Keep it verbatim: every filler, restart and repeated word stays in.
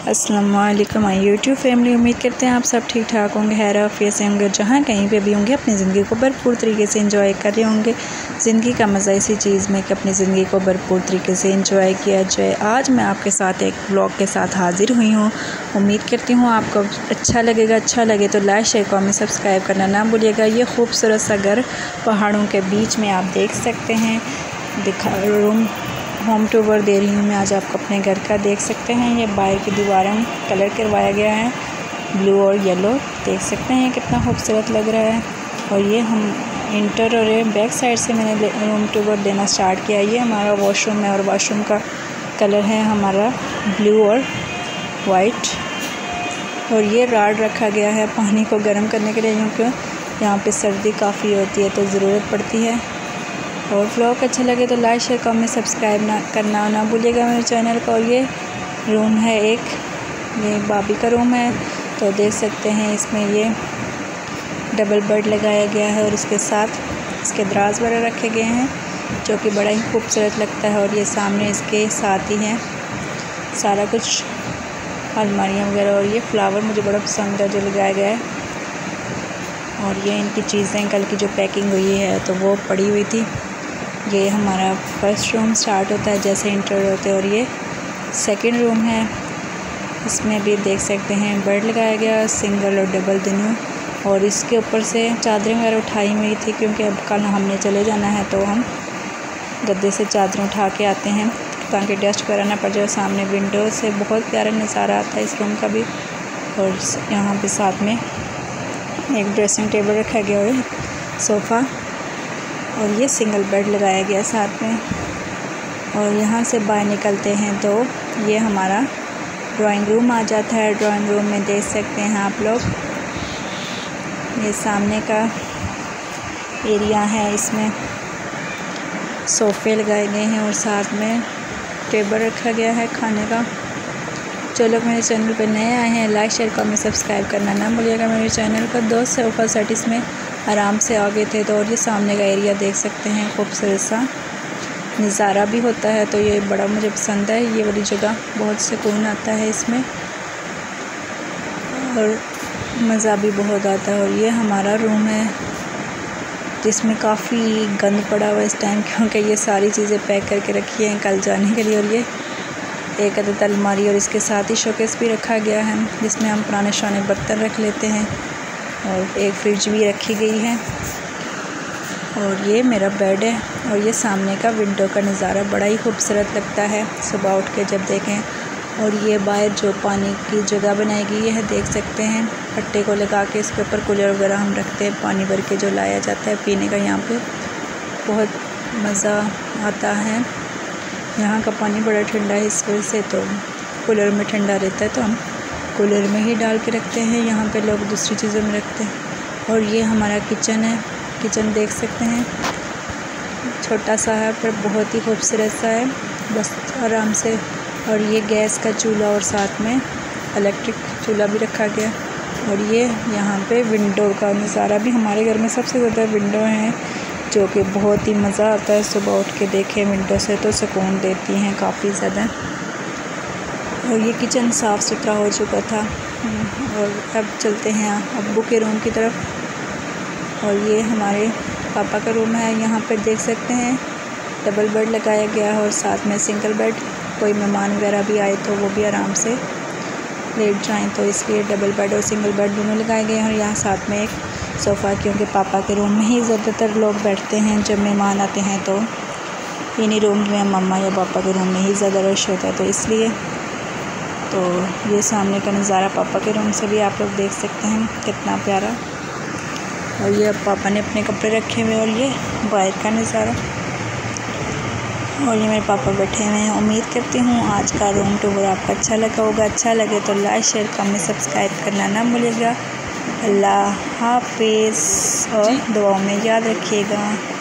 अस्सलामुअलैकुम my YouTube family. उम्मीद करते हैं आप सब ठीक ठाक होंगे, खैर आफियत से होंगे। जहाँ कहीं पे भी होंगे अपनी ज़िंदगी को भरपूर तरीके से एंजॉय कर रहे होंगे। ज़िंदगी का मज़ा इसी चीज़ में कि अपनी ज़िंदगी को भरपूर तरीके से एंजॉय किया जाए। आज मैं आपके साथ एक ब्लॉग के साथ हाज़िर हुई हूँ। उम्मीद करती हूँ आपको अच्छा लगेगा। अच्छा लगे तो लाइक शेयर कमेंट सब्सक्राइब करना ना भूलिएगा। ये खूबसूरत सा घर पहाड़ों के बीच में आप देख सकते हैं। दिखा रूम होम टूर दे रही हूँ मैं आज आपको अपने घर का। देख सकते हैं ये बाहर की दीवारों में कलर करवाया गया है, ब्लू और येलो। देख सकते हैं कितना खूबसूरत लग रहा है। और ये हम इंटर और बैक साइड से मैंने रूम टूर देना स्टार्ट किया। ये हमारा वॉशरूम है और वॉशरूम का कलर है हमारा ब्लू और वाइट। और ये राड रखा गया है पानी को गर्म करने के लिए, क्योंकि यहाँ पे सर्दी काफ़ी होती है तो ज़रूरत पड़ती है। और व्लॉग अच्छा लगे तो लाइक शेयर कमेंट सब्सक्राइब ना करना ना भूलिएगा मेरे चैनल को। और ये रूम है एक, ये भाभी का रूम है। तो देख सकते हैं इसमें ये डबल बेड लगाया गया है और इसके साथ इसके दराज वगैरह रखे गए हैं जो कि बड़ा ही खूबसूरत लगता है। और ये सामने इसके साथ ही है सारा कुछ अलमारियाँ वगैरह। और ये फ्लावर मुझे बड़ा पसंद है जो लगाया गया है। और ये इनकी चीज़ें कल की जो पैकिंग हुई है तो वो पड़ी हुई थी। ये हमारा फर्स्ट रूम स्टार्ट होता है जैसे इंटर होते हैं। और ये सेकंड रूम है, इसमें भी देख सकते हैं बेड लगाया गया सिंगल और डबल दोनों। और इसके ऊपर से चादरें वगैरह उठाई हुई थी क्योंकि अब कल हमने चले जाना है तो हम गद्दे से चादरें उठा के आते हैं ताकि डस्ट वगैरह ना पड़ जाए। सामने विंडो से बहुत प्यारा नज़ारा आता है इस रूम का भी। और यहाँ पे साथ में एक ड्रेसिंग टेबल रखा गया है, सोफ़ा, और ये सिंगल बेड लगाया गया साथ में। और यहाँ से बाहर निकलते हैं तो ये हमारा ड्राइंग रूम आ जाता है। ड्राइंग रूम में देख सकते हैं आप लोग ये सामने का एरिया है, इसमें सोफ़े लगाए गए हैं और साथ में टेबल रखा गया है खाने का। जो लोग मेरे चैनल पर नए आए हैं लाइक शेयर कमेंट सब्सक्राइब करना ना भूलिएगा मेरे चैनल का। दो सोफ़ा सेट इसमें आराम से आ गए थे। तो और ये सामने का एरिया देख सकते हैं खूबसूरत सा नज़ारा भी होता है तो ये बड़ा मुझे पसंद है। ये वाली जगह बहुत सुकून आता है इसमें और मज़ा भी बहुत आता है। और ये हमारा रूम है जिसमें काफ़ी गंद पड़ा हुआ इस टाइम क्योंकि ये सारी चीज़ें पैक करके रखी हैं कल जाने के लिए। और ये एक अदद अलमारी और इसके साथ ही शोकेस भी रखा गया है जिसमें हम पुराने शाने बर्तन रख लेते हैं। और एक फ्रिज भी रखी गई है। और ये मेरा बेड है और ये सामने का विंडो का नज़ारा बड़ा ही खूबसूरत लगता है सुबह उठ के जब देखें। और ये बाहर जो पानी की जगह बनाई गई है देख सकते हैं, पट्टे को लगा के इसके ऊपर कूलर वगैरह हम रखते हैं पानी भर के जो लाया जाता है पीने का। यहाँ पे बहुत मज़ा आता है। यहाँ का पानी बड़ा ठंडा है इस वजह से तो कूलर में ठंडा रहता है तो हम कूलर में ही डाल के रखते हैं। यहाँ पे लोग दूसरी चीज़ों में रखते हैं। और ये हमारा किचन है। किचन देख सकते हैं छोटा सा है पर बहुत ही खूबसूरत सा है, बस आराम से। और ये गैस का चूल्हा और साथ में इलेक्ट्रिक चूल्हा भी रखा गया। और ये यहाँ पे विंडो का नज़ारा भी हमारे घर में सबसे ज़्यादा विंडो हैं जो कि बहुत ही मज़ा आता है सुबह उठ के देखें विंडो से तो सुकून देती हैं काफ़ी ज़्यादा। और ये किचन साफ़ सुथरा हो चुका था। और अब चलते हैं अब्बू के रूम की तरफ। और ये हमारे पापा का रूम है। यहाँ पर देख सकते हैं डबल बेड लगाया गया है और साथ में सिंगल बेड। कोई मेहमान वगैरह भी आए तो वो भी आराम से लेट जाएं तो इसलिए डबल बेड और सिंगल बेड दोनों लगाए गए हैं। और यहाँ साथ में एक सोफ़ा, क्योंकि पापा के रूम में ही ज़्यादातर लोग बैठते हैं जब मेहमान आते हैं तो इन्हीं रूम में मम्मा या पापा के रूम में ही ज़्यादा रश होता है तो इसलिए। तो ये सामने का नज़ारा पापा के रूम से भी आप लोग देख सकते हैं कितना प्यारा। और ये अब पापा ने अपने कपड़े रखे हुए और ये बाहर का नज़ारा। और ये मेरे पापा बैठे हुए हैं। उम्मीद करती हूँ आज का रूम टूर आपको अच्छा लगा होगा। अच्छा लगे तो लाइक शेयर कमेंट सब्सक्राइब करना ना भूलिएगा। अल्लाह हाफिज़ और दुआओं में याद रखिएगा।